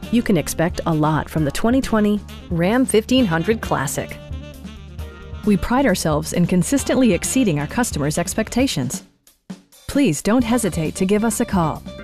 You can expect a lot from the 2020 Ram 1500 Classic. We pride ourselves in consistently exceeding our customers' expectations. Please don't hesitate to give us a call.